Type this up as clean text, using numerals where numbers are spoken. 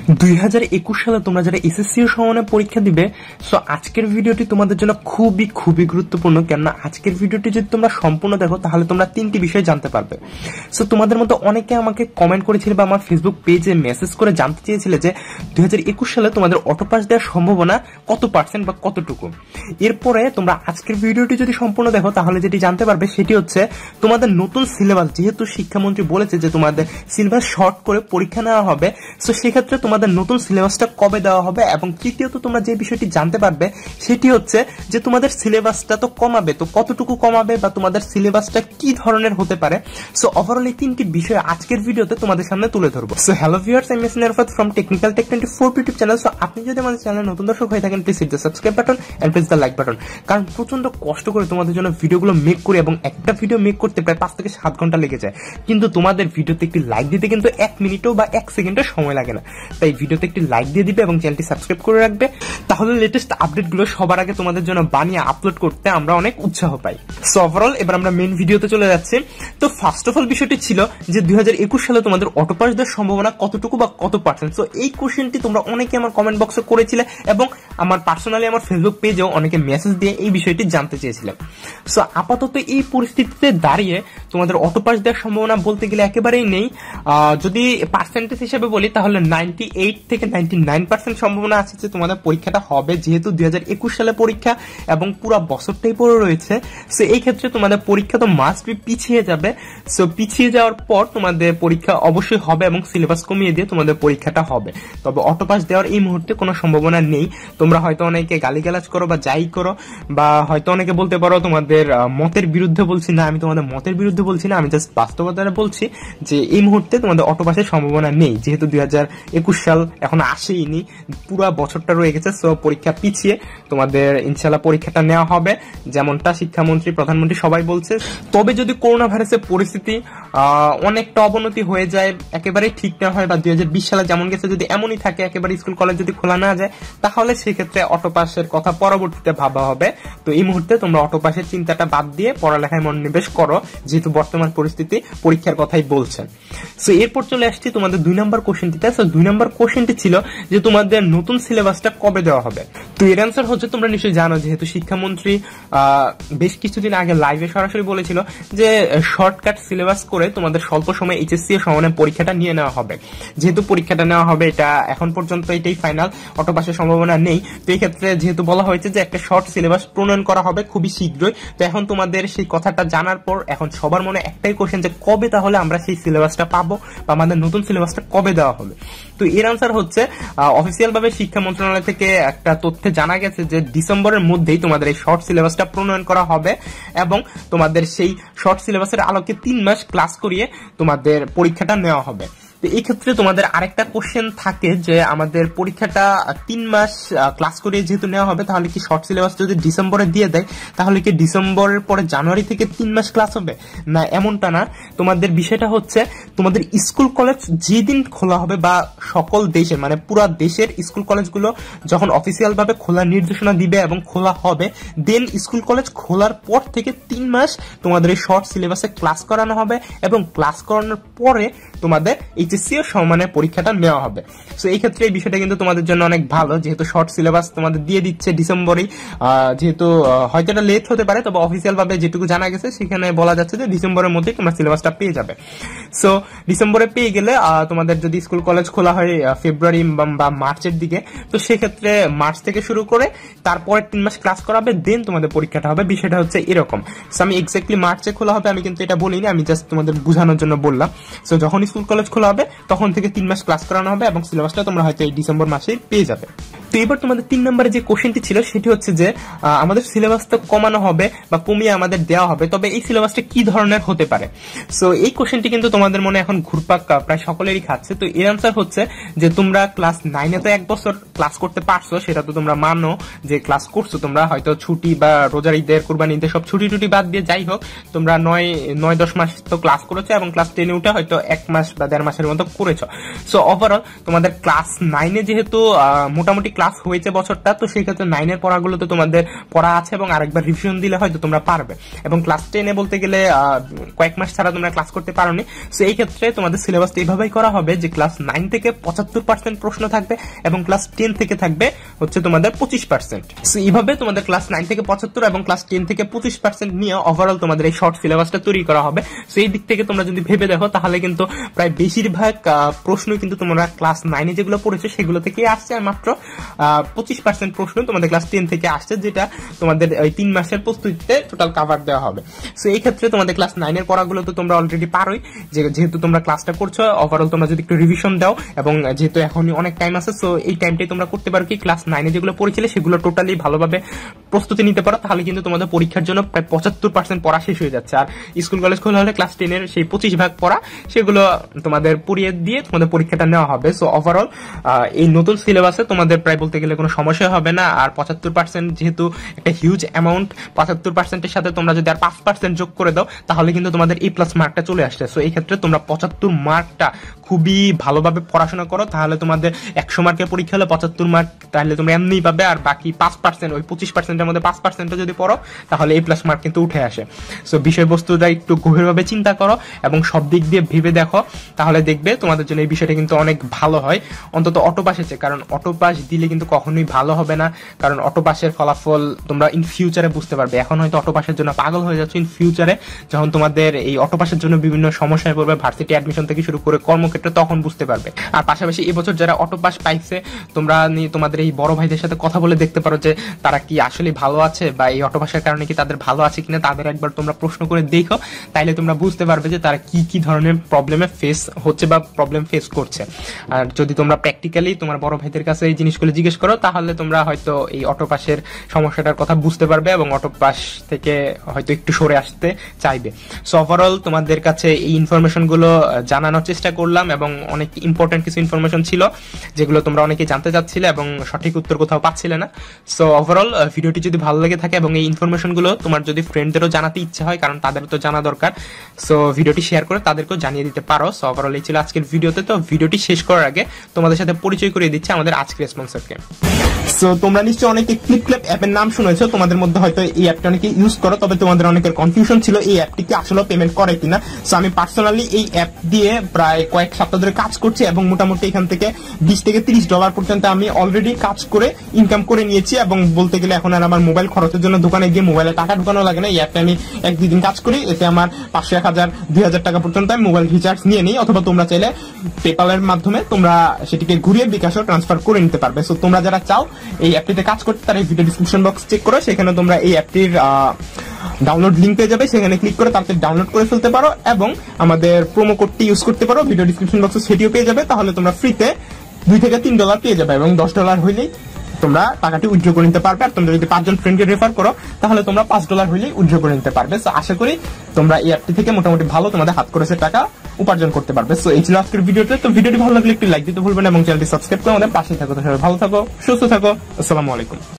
2021 সালে তোমরা যারা এসএসসি সমানে পরীক্ষা দিবে, সো আজকের ভিডিওটি তোমাদের জন্য খুবই গুরুত্বপূর্ণ। কেননা আজকের ভিডিওটি যদি তোমরা সম্পূর্ণ দেখো তাহলে তোমরা তিনটি বিষয় জানতে পারবে। সো তোমাদের মধ্যে অনেকে আমাকে কমেন্ট করেছিল বা আমার ফেসবুক পেজে মেসেজ করে জানতে চেয়েছিলে যে 2021 সালে তোমাদের অটো পাস দেওয়ার সম্ভাবনা কত পার্সেন্ট বা কতটুকু। এরপরে তোমরা আজকের ভিডিওটি যদি সম্পূর্ণ দেখো তাহলে যেটি জানতে পারবে সেটি হচ্ছে তোমাদের নতুন সিলেবাস, যেহেতু শিক্ষামন্ত্রী বলেছে যে তোমাদের সিলেবাস শর্ট করে পরীক্ষা নেওয়া হবে, সো সেক্ষেত্রে তোমাদের নতুন সিলেবাসটা কবে দেওয়া হবে। এবং তৃতীয়ত তোমরা যে বিষয়টি জানতে পারবে সেটি হচ্ছে যে তোমাদের সিলেবাসটা তো কমাবে, তো কতটুকু কমাবে বা তোমাদের সিলেবাসটা কি ধরনের হতে পারে। সো ওভারঅল এই তিনটি বিষয় আজকের ভিডিওতে তোমাদের সামনে তুলে ধরবো। সো হ্যালো ভিউয়ার্স, আমি Arafat from technical tech 24 YouTube channel. So আপনি যদি আমাদের চ্যানেলে নতুন দর্শক হয়ে থাকেন, please hit the subscribe button and press the like button. কারণ প্রচন্ড কষ্ট করে তোমাদের জন্য ভিডিওগুলো মেক করি এবং একটা ভিডিও মেক করতে প্রায় 5 থেকে 7 ঘন্টা লেগে যায়, কিন্তু তোমাদের ভিডিওতে একটি লাইক দিতে কিন্তু 1 মিনিটও বা 1 সেকেন্ডও সময় লাগে না। তাই ভিডিওতে একটি লাইক দিয়ে দিবে এবং চ্যানেলটি সাবস্ক্রাইব করে রাখবে, তাহলে লেটেস্ট আপডেটগুলো সবার আগে তোমাদের জন্য বানিয়ে আপলোড করতে আমরা অনেক উৎসাহ পাই। সো ওভারঅল এবার আমরা মেইন ভিডিওতে চলে যাচ্ছি। তো ফার্স্ট অফ অল বিষয়টি ছিল যে 2021 সালে তোমাদের অটো পাস দেওয়ার সম্ভাবনা কতটুকু বা কত পার্সেন্ট। সো এই কোশ্চেনটি তোমরা অনেকে আমার কমেন্ট বক্সে করেছিলে এবং আমার পার্সোনালি আমার ফেসবুক পেজেও অনেকে মেসেজ দিয়ে এই বিষয়টি জানতে চেয়েছিলেন। সো আপাতত এই পরিস্থিতিতে দাঁড়িয়ে তোমাদের অটো পাস দেওয়ার সম্ভাবনা বলতে গেলে একেবারেই নেই। যদি পার্সেন্টেজ হিসেবে বলি তাহলে 98 থেকে 99% সম্ভাবনা আছে যে তোমাদের পরীক্ষাটা হবে, যেহেতু 2021 সালে পরীক্ষা এবং পুরো বছরটাই পড়ে রয়েছে। সো এই ক্ষেত্রে তোমাদের পরীক্ষা তো মাস্ট বি পিছিয়ে যাবে। সো পিছিয়ে যাওয়ার পর তোমাদের পরীক্ষা অবশ্যই হবে এবং সিলেবাস কমিয়ে দিয়ে তোমাদের পরীক্ষাটা হবে। তবে অটো পাস দেওয়ার এই মুহূর্তে কোনো সম্ভাবনা নেই। তোমরা হয়তো অনেকে গালিগালাজ করো বা যাই করো, বা হয়তো অনেকে বলতে পারো তোমাদের মতের বিরুদ্ধে বলছি। না, আমি তোমাদের মতের বিরুদ্ধে বলছি না, আমি জাস্ট বাস্তবতা বলছি যে এই মুহূর্তে তোমাদের অটো পাসের সম্ভাবনা নেই, যেহেতু 2021 সাল এখন আসেইনি, পুরো বছরটা রয়ে গেছে। সো পরীক্ষা পিছিয়ে তোমাদের ইনশাআল্লাহ পরীক্ষাটা নেওয়া হবে, যেমনটা শিক্ষামন্ত্রী প্রধানমন্ত্রী সবাই বলছে। তবে যদি করোনা ভাইরাসের পরিস্থিতি অনেকটা অবনতি হয়ে যায়, একেবারে ঠিক না হয়, বা 2020 সালে যেমন গেছে যদি এমনই থাকে, একেবারে স্কুল কলেজ যদি খোলা না যায়, তাহলে সেক্ষেত্রে অটো পাসের কথা পরবর্তীতে ভাবা হবে। তো এই মুহূর্তে তোমরা অটো পাসের চিন্তাটা বাদ দিয়ে পড়ালেখায় মনোনিবেশ করো, যেহেতু বর্তমান পরিস্থিতি পরীক্ষার কথাই বলছেন। সো এরপর চলে আসছি তোমাদের 2 নম্বর কোশ্চেনটিতে। সো 2 নম্বর কোশ্চেনটি ছিল যে তোমাদের নতুন সিলেবাসটা কবে দেওয়া হবে। তো এর অ্যান্সার হচ্ছে তোমরা নিশ্চয়ই জানো, যেহেতু শিক্ষামন্ত্রী বেশ কিছুদিন আগে লাইভে সরাসরি বলেছিল যে শর্টকাট সিলেবাস করে তোমাদের স্বল্প সময় এইচএসসি সমানের পরীক্ষাটা নিয়ে নেওয়া হবে। যেহেতু পরীক্ষাটা নেওয়া হবে, এটা এখন পর্যন্ত এটাই ফাইনাল, অটো পাসের সম্ভাবনা নেই। তো এই ক্ষেত্রে যেহেতু বলা হয়েছে যে একটা শর্ট সিলেবাস প্রণয়ন করা হবে খুবই শীঘ্রই, তো এখন তোমাদের সেই কথাটা জানার পর এখন সবার মনে একটাই কোশ্চেন যে কবে তাহলে আমরা সেই সিলেবাসটা পাবো বা আমাদের নতুন সিলেবাসটা কবে দেওয়া হবে। তো এর আনসার হচ্ছে অফিসিয়াল ভাবে শিক্ষা মন্ত্রণালয় থেকে একটা তথ্যে জানা গেছে যে ডিসেম্বরের মধ্যেই তোমাদের এই শর্ট সিলেবাসটা প্রণয়ন করা হবে এবং তোমাদের সেই শর্ট সিলেবাসের আলোকে 3 মাস ক্লাস করিয়ে তোমাদের পরীক্ষাটা নেওয়া হবে। তো এই ক্ষেত্রে তোমাদের আরেকটা কোশ্চেন থাকে যে আমাদের পরীক্ষাটা 3 মাস ক্লাস করে যেহেতু নেওয়া হবে, তাহলে কি শর্ট সিলেবাস যদি ডিসেম্বরে দিয়ে দেয় তাহলে কি ডিসেম্বরের পরে জানুয়ারি থেকে 3 মাস ক্লাস হবে? না, এমনটা না। তোমাদের বিষয়টা হচ্ছে তোমাদের স্কুল কলেজ যেদিন খোলা হবে বা সকল দেশের মানে পুরো দেশের স্কুল কলেজগুলো যখন অফিসিয়াল ভাবে খোলার নির্দেশনা দিবে এবং খোলা হবে, দেন স্কুল কলেজ খোলার পর থেকে 3 মাস তোমাদের এই শর্ট সিলেবাসে ক্লাস করানো হবে এবং ক্লাস করানোর পরে তোমাদের এইচএসসি সমানের পরীক্ষাটা নেওয়া হবে। সো এই ক্ষেত্রে এই বিষয়টা কিন্তু তোমাদের জন্য অনেক ভালো, যেহেতু শর্ট সিলেবাস তোমাদের দিয়ে দিচ্ছে ডিসেম্বরেই। যেহেতু হয়তো এটা লেট হতে পারে, তবে অফিসিয়াল ভাবে যেটুকু জানা গেছে সেখানে বলা যাচ্ছে যে ডিসেম্বরের মধ্যেই তোমরা সিলেবাসটা পেয়ে যাবে। সো ডিসেম্বরে পেয়ে গেলে তোমাদের যদি স্কুল কলেজ খোলা হয় ফেব্রুয়ারি বা মার্চের দিকে, তো সেক্ষেত্রে মার্চ থেকে শুরু করে তারপরে 3 মাস ক্লাস করাবে, দেন তোমাদের পরীক্ষাটা হবে। বিষয়টা হচ্ছে এরকম। সো আমি এক্স্যাক্টলি মার্চে খোলা হবে আমি কিন্তু এটা বলিনি, আমি জাস্ট তোমাদের বোঝানোর জন্য বললাম। সো যখন স্কুল কলেজ খোলা হবে তখন থেকে 3 মাস ক্লাস করানো হবে এবং সিলেবাসটা তোমরা হয়তো এই ডিসেম্বর মাসেই পেয়ে যাবে। তো এবার তোমাদের 3 নম্বরে যে কোশ্চেনটি ছিল সেটি হচ্ছে যে আমাদের সিলেবাসটা কমানো হবে বা কমিয়ে আমাদের দেওয়া হবে, তবে এই সিলেবাসটা কি ধরনের হতে পারে। সো এই কোশ্চেনটি কিন্তু তোমাদের মনে এখন ঘুরপাক প্রায় সকলেরই খাচ্ছে। তো এর আনসার হচ্ছে যে তোমরা ক্লাস 9-এ তো 1 বছর ক্লাস করতে পারছো, সেটা তো তোমরা মানো যে ক্লাস করছো। তোমরা হয়তো ছুটি বা রোজার ঈদের, কুরবানি ঈদের সব ছুটি টুটি বাদ দিয়ে যাই হোক তোমরা 9-10 মাস তো ক্লাস করেছো এবং ক্লাস 10-এ উঠে হয়তো 1 মাস বা 1.5 মাসের মতো করেছো। সো ওভারঅল তোমাদের ক্লাস 9-এ যেহেতু মোটামুটি ক্লাস হয়েছে বছরটা, তো সেই ক্ষেত্রে 9 এর পড়াগুলো তো তোমাদের পড়া আছে এবং আরেকবার রিভিশন দিলে হয়তো তোমরা পারবে। এবং ক্লাস 10 এ বলতে গেলে কয়েক মাস ছাড়া তোমরা ক্লাস করতে পারোনি, সো এই ক্ষেত্রে তোমাদের সিলেবাসটা এইভাবেই করা হবে যে ক্লাস 9 থেকে 75% প্রশ্ন থাকবে এবং ক্লাস 10 থেকে থাকবে হচ্ছে তোমাদের 25%। সো এইভাবে তোমাদের ক্লাস 9 থেকে 75 এবং ক্লাস 10 থেকে 25% নিয়ে ওভারঅল তোমাদের এই শর্ট সিলেবাসটা তৈরি করা হবে। সো এই দিক থেকে তোমরা যদি ভেবে দেখো তাহলে কিন্তু প্রায় বেশিরভাগ প্রশ্নই কিন্তু তোমরা ক্লাস 9 এ যেগুলো পড়েছো সেগুলো থেকে আসছে, আর মাত্র 25% প্রশ্ন তোমাদের ক্লাস 10 থেকে আসছে, যেটা তোমাদের ওই 3 মাসের প্রস্তুতিতে টোটাল কভার দেওয়া হবে। সো এই ক্ষেত্রে তোমাদের ক্লাস 9 এর পড়াগুলো তো তোমরা অলরেডি পারোই, যেহেতু তোমরা ক্লাসটা করছো। ওভারঅল তোমরা যদি একটু রিভিশন দাও এবং যেহেতু এখনই অনেক টাইম আছে, সো এই টাইমটাই তোমরা করতে পারো কি ক্লাস 9 এ যেগুলো পড়েছিলে সেগুলো টোটালি ভালোভাবে প্রস্তুতি নিতে পারো, তাহলে কিন্তু তোমাদের পরীক্ষার জন্য প্রায় 75% পড়া শেষ হয়ে যাচ্ছে। আর স্কুল কলেজ খোলা হলে ক্লাস 10 এর সেই 25 ভাগ পড়া সেগুলো তোমাদের পড়িয়ে দিয়ে তোমাদের পরীক্ষাটা নেওয়া হবে। সো ওভারঅল এই নতুন সিলেবাসে তোমাদের প্রায় বলতে গেলে কোনো সমস্যা হবে না। আর 75% যেহেতু একটা হিউজ অ্যামাউন্ট, 75% এর সাথে তোমরা যদি আর 5% যোগ করে দাও তাহলে কিন্তু তোমাদের A+ মার্কটা চলে আসছে। সো এই ক্ষেত্রে তোমরা 75 মার্কটা খুবই ভালোভাবে পড়াশোনা করো, তাহলে তোমাদের 100 মার্কের পরীক্ষা হলে 75 মার্ক তাহলে তোমরা এমনিই পাবে। আর বাকি 5%, ওই 25%-এর মধ্যে 5% যদি পড়ো তাহলে A+ মার্ক কিন্তু উঠে আসে। সো বিষয়বস্তুটা একটু গভীরভাবে চিন্তা করো এবং সব দিক দিয়ে ভেবে দেখো, তাহলে দেখবে তোমাদের জন্য এই বিষয়টা কিন্তু অনেক ভালো হয়, অন্তত অটো পাসেছে। কারণ অটো পাস দিলে কিন্তু কখনোই ভালো হবে না, কারণ অটো পাসের ফলাফল তোমরা ইন ফিউচারে বুঝতে পারবে। এখন হয়তো অটো পাসের জন্য পাগল হয়ে যাচ্ছে, ইন ফিউচারে যখন তোমাদের এই অটো পাসের জন্য বিভিন্ন সমস্যায় পড়বে, ভার্সিটি অ্যাডমিশন থেকে শুরু করে কর্মক্ষেত্রে, তখন বুঝতে পারবে। আর পাশাপাশি এবছর যারা অটো পাস পাইছে তোমরা তোমাদের এই বড় ভাইদের সাথে কথা বলে দেখতে পারো যে তারা কি আসলে ভালো আছে বা এই অটো পাসের কারণে কি তাদের ভালো আছে কিনা, তাদের একবার তোমরা প্রশ্ন করে দেখো, তাইলে তোমরা বুঝতে পারবে যে তারা কি কি ধরনের প্রবলেমে ফেস হচ্ছে বা প্রবলেম ফেস করছে। আর যদি তোমরা প্র্যাকটিক্যালি তোমার বড় ভাইদের কাছে এই জিনিসগুলো জিজ্ঞেস করো তাহলে তোমরা হয়তো এই অটো পাসের সমস্যাটার কথা বুঝতে পারবে এবং অটো পাস থেকে হয়তো একটু সরে আসতে চাইবে। সো ওভারঅল তোমাদের কাছে এই ইনফরমেশন গুলো জানানোর চেষ্টা করলাম এবং অনেক ইম্পর্টেন্ট কিছু ইনফরমেশন ছিল যেগুলো তোমরা অনেকে জানতে চাচ্ছিলে এবং সঠিক উত্তর কোথাও পাচ্ছিলে না। সো ওভারঅল ভিডিওটি যদি ভালো লেগে থাকে এবং এই ইনফরমেশন গুলো তোমার যদি ফ্রেন্ডদেরও জানাতে ইচ্ছা হয়, কারণ তাদেরও তো জানা দরকার, সো ভিডিওটি শেয়ার করে তাদেরকেও জানিয়ে দিতে পারো। সো ওভারঅল এই ছিল আজকের ভিডিওতে। তো ভিডিওটি শেষ করার আগে তোমাদের সাথে পরিচয় করিয়ে দিচ্ছি আমাদের আজকের স্পন্সরকে। সো তোমরা নিশ্চয়ই অনেকে ClipClap অ্যাপের নাম শুনেছো, তোমাদের মধ্যে হয়তো এই অ্যাপটা অনেকে ইউজ করো, তবে তোমাদের অনেকের কনফিউশন ছিল এই অ্যাপটি কি আসলে পেমেন্ট করে কিনা। সো আমি পার্সোনালি এই অ্যাপ দিয়ে প্রায় কয়েক সপ্তাহ ধরে কাজ করছি এবং মোটামুটি এখান থেকে $20 থেকে $30 পর্যন্ত আমি অলরেডি কাজ করে ইনকাম করে নিয়েছি এবং বলতে গেলে এখন আর আমার মোবাইল খরচের জন্য দোকানে গিয়ে মোবাইলে টাকা ঢুকানো লাগে না। এই অ্যাপটা আমি 1-2 দিন কাজ করি, এতে আমার 500, 1000, 2000 টাকা পর্যন্ত আমি মোবাইল রিচার্জ নিয়ে নিই, অথবা তোমরা চাইলে পেপালের মাধ্যমে তোমরা সেটিকে ঘুরিয়ে বিকাশও ট্রান্সফার করে নিতে পারবে। সো তোমরা যারা চাও এই অ্যাপটিতে কাজ করতে তারা এই ভিডিও ডিসক্রিপশন বক্স চেক করো, সেখানে তোমরা এই অ্যাপটির ডাউনলোড লিংক পেয়ে যাবে, সেখানে ক্লিক করে তাড়াতাড়ি ডাউনলোড করে ফেলতে পারো এবং আমাদের প্রোমো কোডটি ইউজ করতে পারো, ভিডিও ডিসক্রিপশন বক্সে সেটিও পেয়ে যাবে। তাহলে তোমরা ফ্রিতে $2 থেকে $3 পেয়ে যাবে এবং $10 হইলেই তোমরা টাকাটি উইথড্র করে নিতে পারবে। আর তোমরা যদি 5 জন ফ্রেন্ডকে রেফার করো তাহলে তোমরা $5 হইলেই উইথড্র করে নিতে পারবে। সো আশা করি তোমরা এই অ্যাপটি থেকে মোটামুটি ভালো তোমাদের হাত খরচের টাকা উপার্জন করতে পারবে। সো এই ছিল আজকের ভিডিওতে। তো ভিডিওটি ভালো লাগলে একটু লাইক দিতে ভুলবেন এবং চ্যানেলটি সাবস্ক্রাইব করে আমাদের পাশে থাকো। তো সবাই ভালো থাকো, সুস্থ থাকো, আসসালামু আলাইকুম।